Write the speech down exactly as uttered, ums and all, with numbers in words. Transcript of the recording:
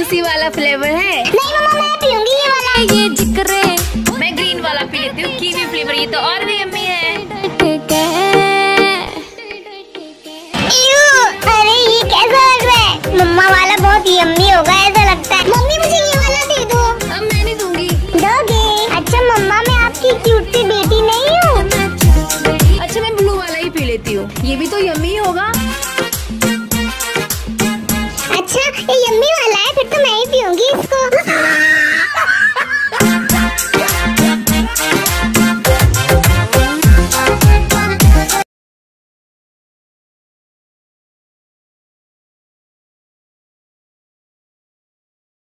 उसी वाला फ्लेवर है? नहीं मम्मा मैं पीऊंगी ये वाला। ये जिक्र मैं ग्रीन वाला पी लेती हूँ, कीवी फ्लेवर। ये तो और भी यम्मी है। अरे ये कैसा लग रहा है? मम्मा वाला बहुत यम्मी होगा ऐसा लगता है। मम्मी मुझे ये